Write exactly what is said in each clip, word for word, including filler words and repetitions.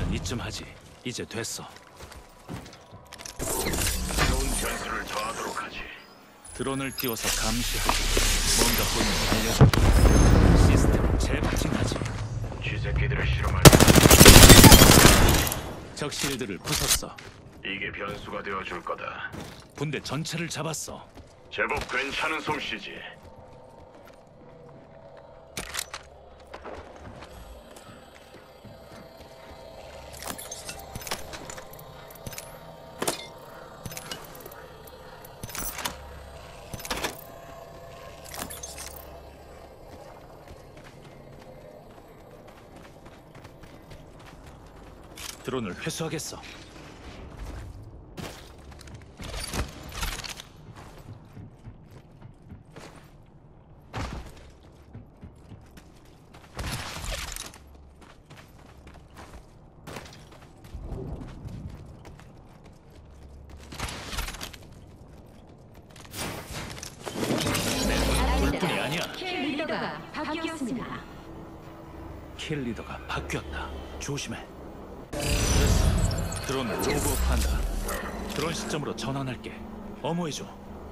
감시는 이쯤 하지. 이제 됐어. 새로운 변수를 더하도록 하지. 드론을 띄워서 감시하지. 뭔가 보이면 알려줘. 시스템 재부팅하지. 쥐새끼들을 실험할 적 실드를 부쉈어. 이게 변수가 되어줄 거다. 분대 전체를 잡았어. 제법 괜찮은 솜씨지. 드론을 회수하겠어. 둘뿐이 아니야. 킬 리더가 바뀌었습니다. 킬 리더가 바뀌었다. 조심해. 됐어. 드론을 로그업한다. 드론 시점으로 전환할게. 어모해줘.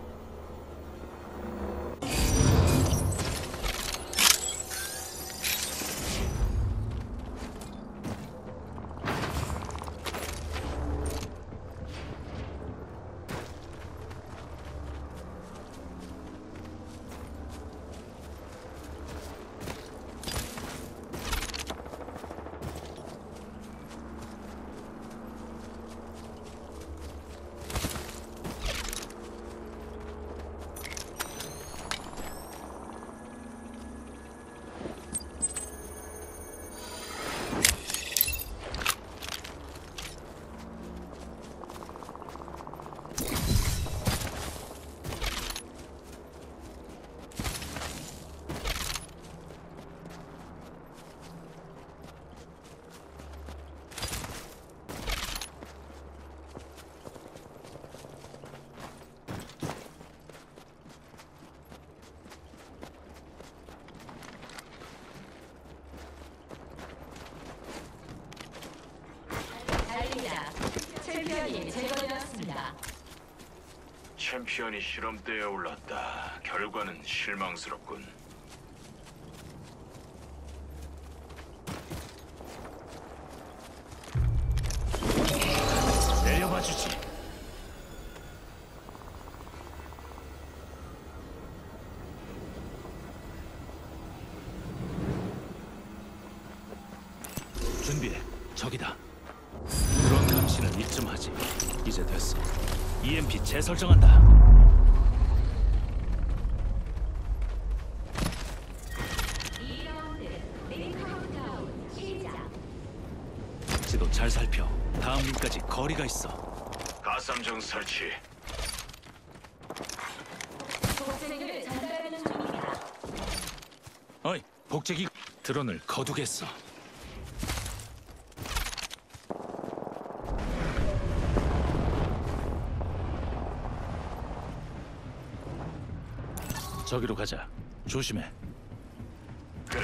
챔피언이 제거되었습니다. 챔피언이 실험대에 올랐다. 결과는 실망스럽군. 내려봐 주지. 준비해. 저기다. 드론 감시는 이쯤 하지. 이제 됐어. 이엠피 재설정한다. 이 라운드 메인 카운트다운 시작. 지도 잘 살펴. 다음 링까지 거리가 있어. 가삼정 설치. 복제기를 전달하는 중입니다. 어이, 복제기. 드론을 거두겠어. 저기로 가자. 조심해. 그래.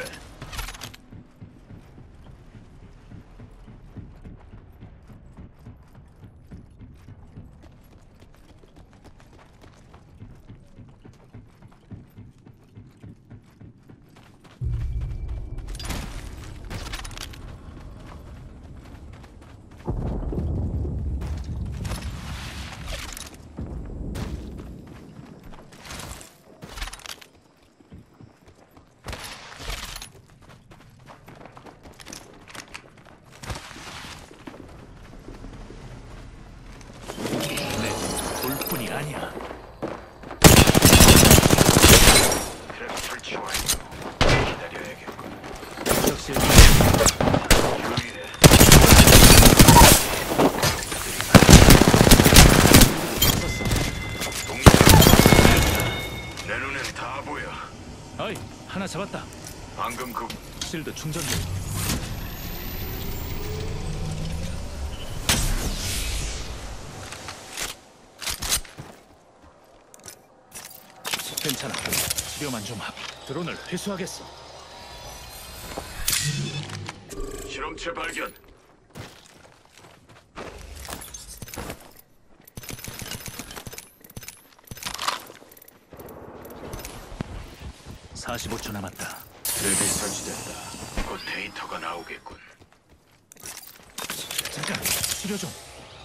뿐이 아니야. 트랩 설치 완료. 기다려야겠군. 역시 유리해. 동작. 내 눈엔 다 보여. 어이, 하나 잡았다. 방금 그 실드 충전 중. 괜찮아. 치료만 좀 하고 드론을 회수하겠어. 실험체 발견. 사십오 초 남았다. 랩이 설치됐다. 곧 데이터가 나오겠군. 잠깐, 치료 좀.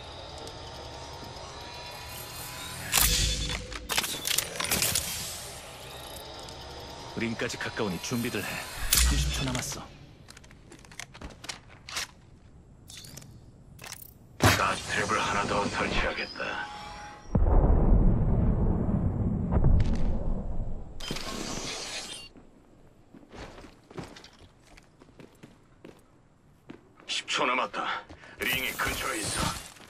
링까지 가까우니 준비들 해. 삼십 초 남았어. 가스트랩을 하나 더 설치하겠다. 십 초 남았다. 링이 근처에 있어.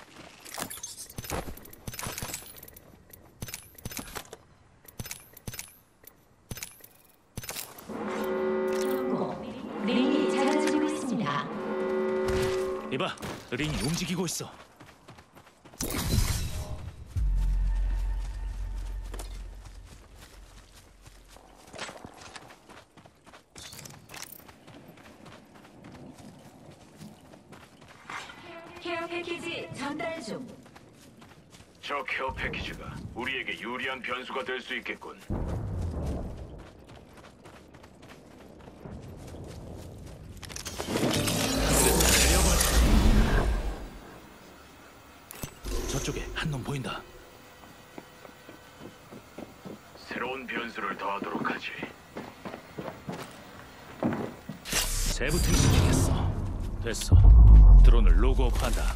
경고. 링이 작아지고 있습니다. 이봐, 링이 움직이고 있어. 케어 패키지 전달 중. 저 케어 패키지가 우리에게 유리한 변수가 될 수 있겠군. 저쪽에 한 놈 보인다. 새로운 변수를 더하도록 하지. 재부팅 시키겠어. 됐어. 드론을 로그업한다.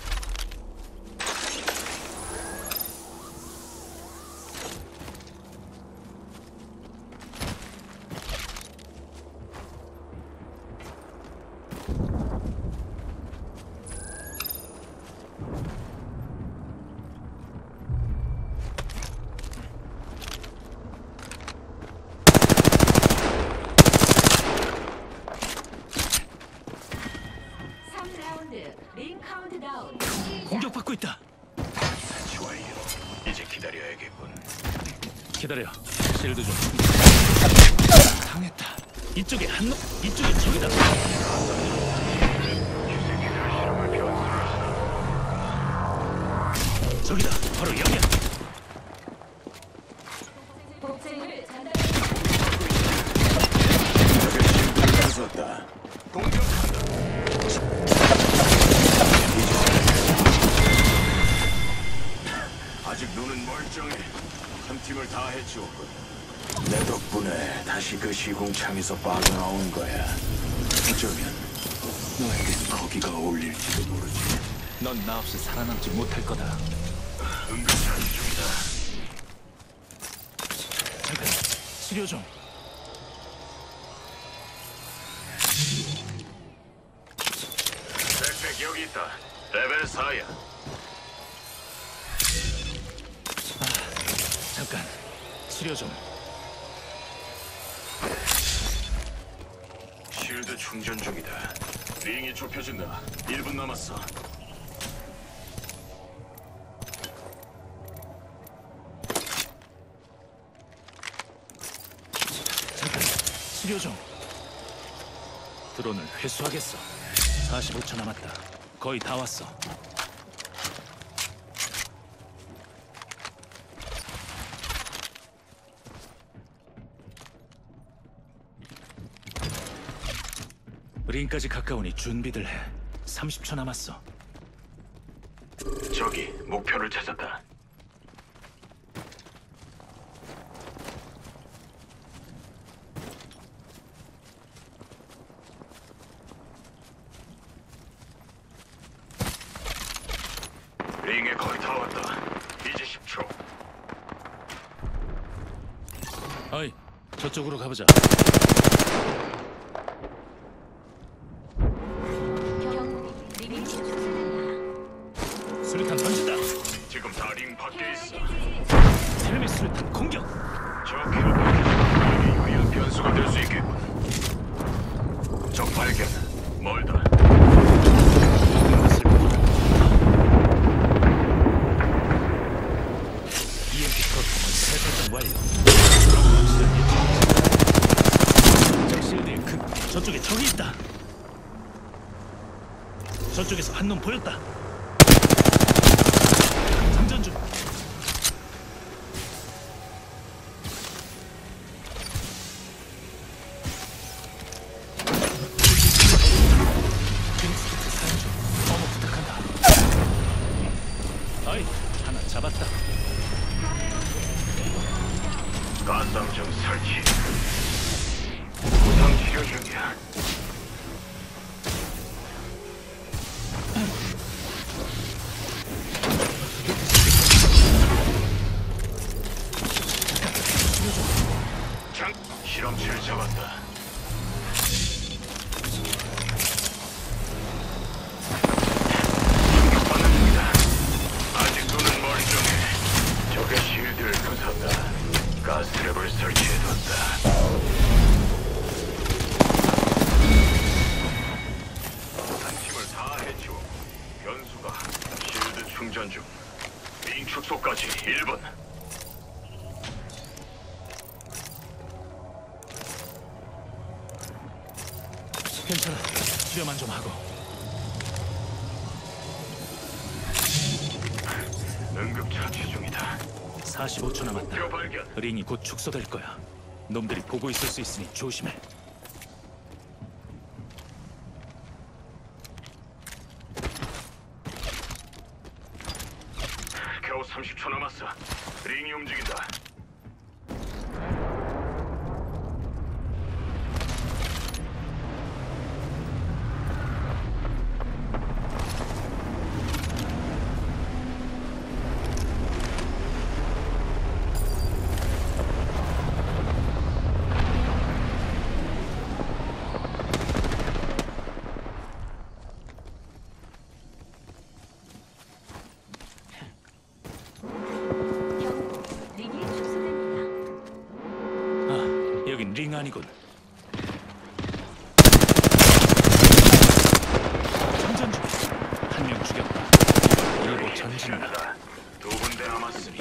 삼 라운드 링 카운트다운. 공격받고 있다. 배치 완료. 이제 기다려야겠군. 기다려. 실드 좀. 당했다. 이쪽에 한 놈. 이쪽에 적이다. 주세기들 실험을 변수를 하나. 저기다. 바로 여기야. 복제를 전달. 다 공격한다. 아직 눈은 멀쩡해. 한 팀을 다 해치웠군. 내 덕분에 다시 그 시공창에서 빠져나온 거야. 어쩌면 너에겐 거기가 어울릴지도 모르지. 넌 나 없이 살아남지 못할 거다. 응급처치 중이다. 잠깐. 치료 좀. 백팩 여기 있다. 레벨 사야. 잠깐. 치료 좀. 쉴드 충전 중이다. 링이 좁혀진다. 일 분 남았어. 잠깐. 치료 좀. 드론을 회수하겠어. 사십오 초 남았다. 거의 다 왔어. 링까지 가까우니 준비들 해. 삼십 초 남았어. 저기 목표를 찾았다. 링에 거의 다 왔다. 이제 십 초. 어이, 저쪽으로 가보자. 경고. 링이 축소된다. 수류탄 던진다. 지금 다 링 밖에 있어. 텔미 수류탄 공격. 저 케어 패키지가 우리에게 유리한 변수가 될 수 있겠군. 적 발견. 멀다. 이엠피 프로토콜 재설정 완료. 적 실드에 그 저쪽에 적이 있다. 저쪽에서 한 놈 보였다. 장전 중. 충전 중. 링 축소까지 일 분. 괜찮아. 치료만 좀 하고. 응급처치 중이다. 사십오 초 남았다. 목표 발견. 링이 곧 축소될 거야. 놈들이 보고 있을 수 있으니 조심해. 겨우 삼십 초 남았어. 링이 움직인다. 링이 축소됩니다. 아, 여긴 링 아니군. 장전 중. 한 명 죽였다. 일보 전진다. 두 군데 남았으니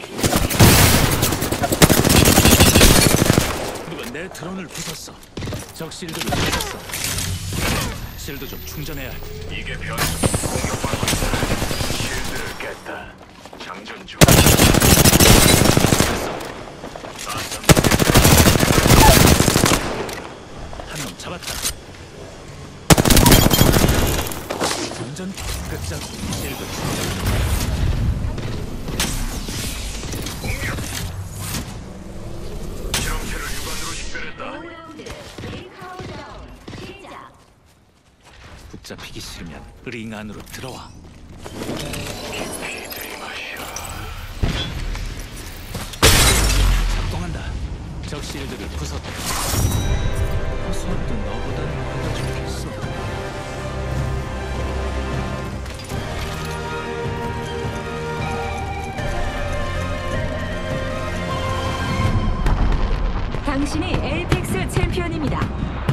누가 내 드론을 부쉈어. 적 실드를 부쉈어. 실드 좀 충전해야 해. 이게 변수. 공격받고 있다. 실드를 깼다. 장전 중. 한 놈 잡았다. 장전 끝장. 실드 충전. 실험체를 육안으로 식별했다. 오 라운드 링 카운트다운 시작. 붙잡히기 싫으면 링 안으로 들어와. 깊이 들이마셔. 작동한다. 적 실드를 부쉈다. 부쉈도 너보다는 뭔가 좋겠어. 당신이 에이펙스 챔피언입니다.